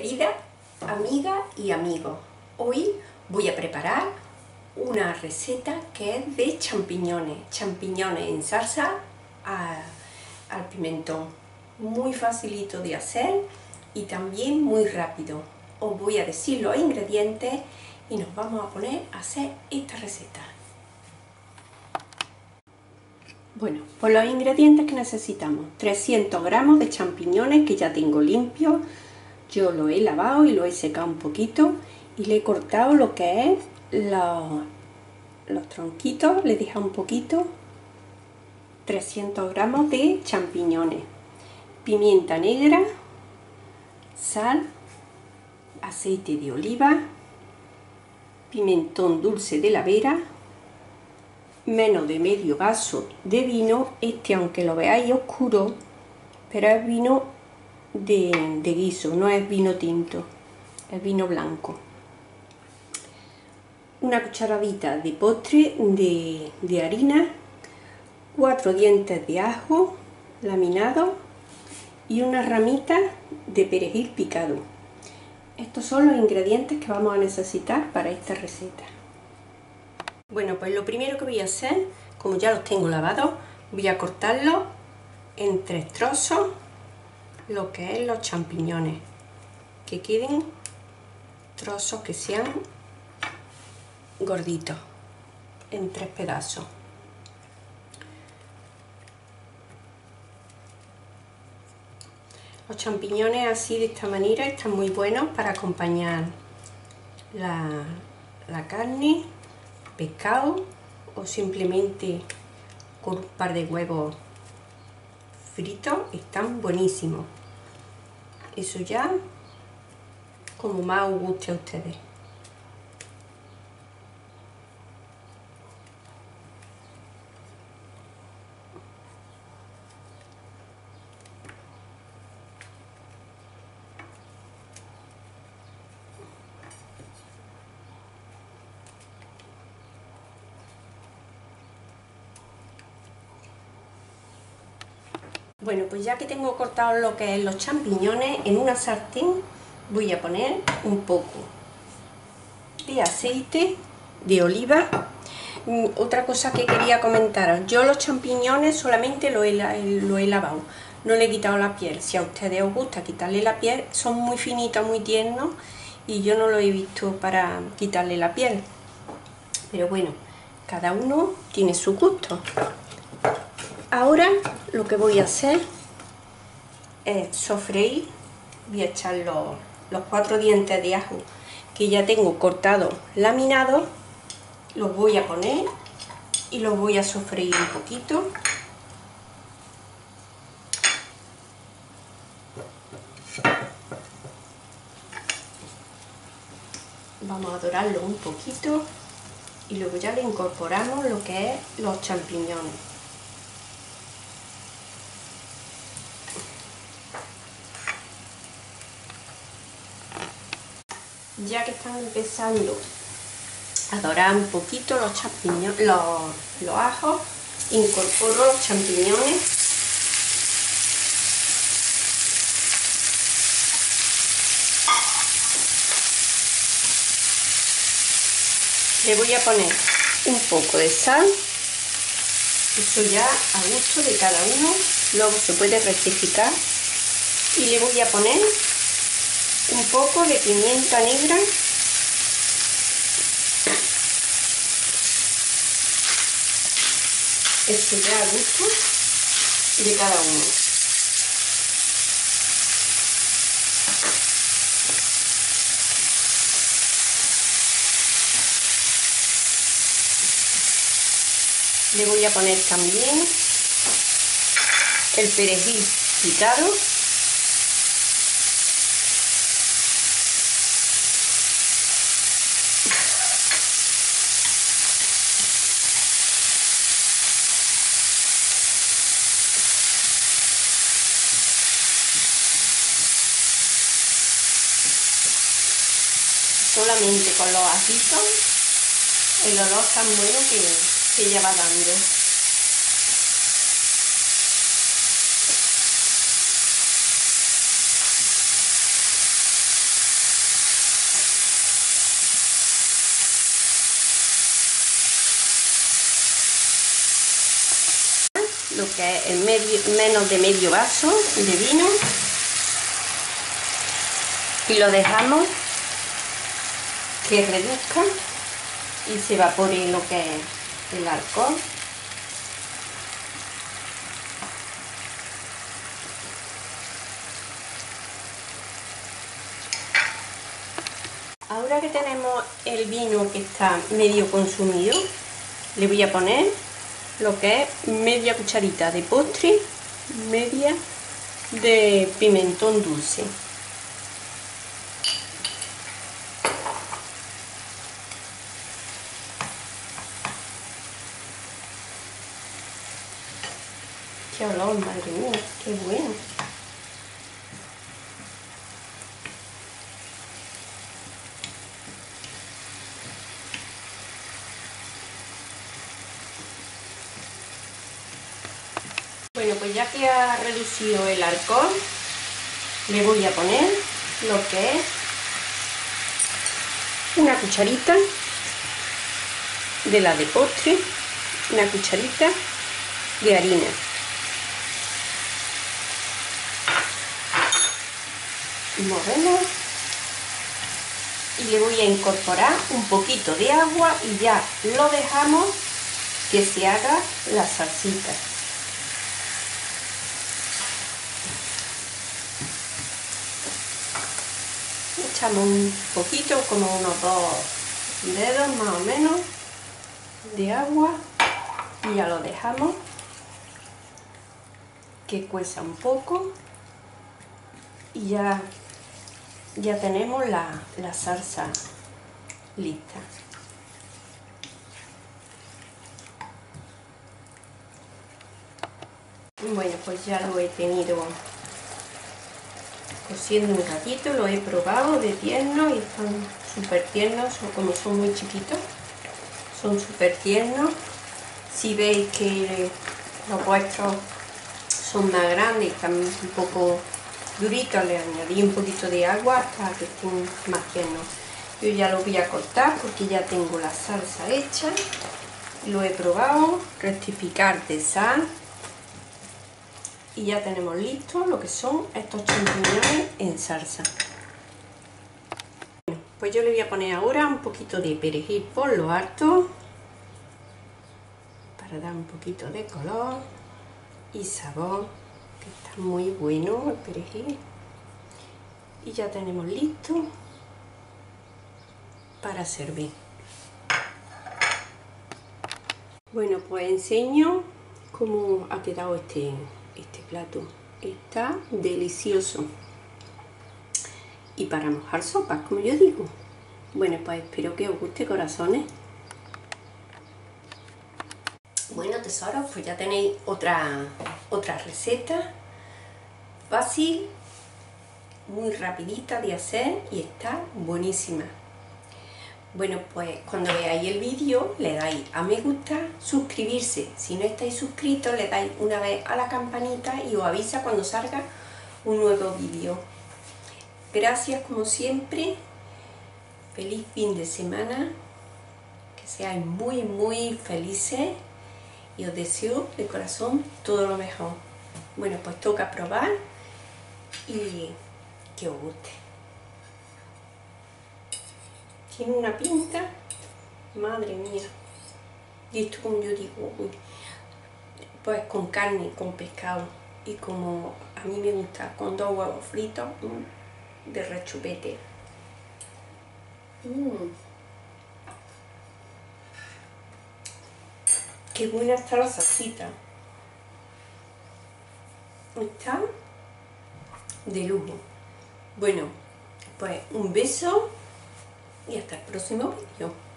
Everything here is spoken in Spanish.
Querida amiga y amigo, hoy voy a preparar una receta que es de champiñones en salsa al pimentón. Muy facilito de hacer y también muy rápido. Os voy a decir los ingredientes y nos vamos a poner a hacer esta receta. Bueno, pues los ingredientes que necesitamos: 300 gramos de champiñones que ya tengo limpios. Yo lo he lavado y lo he secado un poquito y le he cortado lo que es los tronquitos, le he dejado un poquito. 300 gramos de champiñones, pimienta negra, sal, aceite de oliva, pimentón dulce de la Vera, menos de medio vaso de vino. Este, aunque lo veáis oscuro, pero es vino de guiso, no es vino tinto, es vino blanco. Una cucharadita de postre de harina, 4 dientes de ajo laminado y una ramita de perejil picado. Estos son los ingredientes que vamos a necesitar para esta receta. Bueno, pues lo primero que voy a hacer, como ya los tengo lavados, voy a cortarlos en 3 trozos, lo que es los champiñones, que queden trozos que sean gorditos, en 3 pedazos. Los champiñones así, de esta manera, están muy buenos para acompañar la carne, pescado o simplemente con un par de huevos fritos. Están buenísimos. Eso ya como más os guste a ustedes. Bueno, pues ya que tengo cortado lo que es los champiñones, en una sartén voy a poner un poco de aceite de oliva. Otra cosa que quería comentaros: yo los champiñones solamente lo he lavado, no le he quitado la piel. Si a ustedes os gusta quitarle la piel, son muy finitos, muy tiernos, y yo no lo he visto para quitarle la piel. Pero bueno, cada uno tiene su gusto. Ahora lo que voy a hacer es sofreír. Voy a echar los 4 dientes de ajo que ya tengo cortados, laminados. Los voy a poner y los voy a sofreír un poquito. Vamos a dorarlo un poquito y luego ya le incorporamos lo que es los champiñones. Ya que están empezando a dorar un poquito los champiñones, los ajos, incorporo los champiñones. Le voy a poner un poco de sal, eso ya a gusto de cada uno, luego se puede rectificar. Y le voy a poner un poco de pimienta negra, esto ya a gusto de cada uno. Le voy a poner también el perejil picado. Solamente con los ajitos, el olor tan bueno que ya va dando. lo que es menos de medio vaso de vino y lo dejamos que reduzca y se evapore lo que es el alcohol. Ahora que tenemos el vino que está medio consumido, le voy a poner lo que es media cucharita de postre, media de pimentón dulce. ¡Qué olor, madre mía! ¡Qué bueno! Bueno, pues ya que ha reducido el alcohol, le voy a poner lo que es una cucharita de la de postre, una cucharita de harina. Movemos y le voy a incorporar un poquito de agua y ya lo dejamos que se haga la salsita. Echamos un poquito, como unos 2 dedos más o menos de agua y ya lo dejamos que cueza un poco y ya tenemos la salsa lista. Bueno, pues ya lo he tenido cociendo un ratito, lo he probado de tierno y están súper tiernos, o como son muy chiquitos, son súper tiernos. Si veis que los vuestros son más grandes y están un poco duritos, le añadí un poquito de agua hasta que estén más tiernos. Yo ya lo voy a cortar porque ya tengo la salsa hecha, lo he probado, rectificar de sal. Y ya tenemos listo lo que son estos champiñones en salsa. Pues yo le voy a poner ahora un poquito de perejil por lo alto para dar un poquito de color y sabor, que está muy bueno el perejil. Y ya tenemos listo para servir. Bueno, pues enseño cómo ha quedado este plato. Está delicioso y para mojar sopas, como yo digo. Bueno, pues espero que os guste, corazones. Bueno, tesoros, pues ya tenéis otra receta fácil, muy rapidita de hacer y está buenísima. Bueno, pues cuando veáis el vídeo le dais a me gusta, suscribirse. Si no estáis suscritos, le dais una vez a la campanita y os avisa cuando salga un nuevo vídeo. Gracias como siempre, feliz fin de semana, que seáis muy felices y os deseo de corazón todo lo mejor. Bueno, pues toca probar y que os guste. Tiene una pinta, madre mía. Y esto, como yo digo, pues con carne, con pescado. Y como a mí me gusta, con 2 huevos fritos de rechupete. Qué buena está la salsita. Está de lujo. Bueno, pues un beso y hasta el próximo vídeo.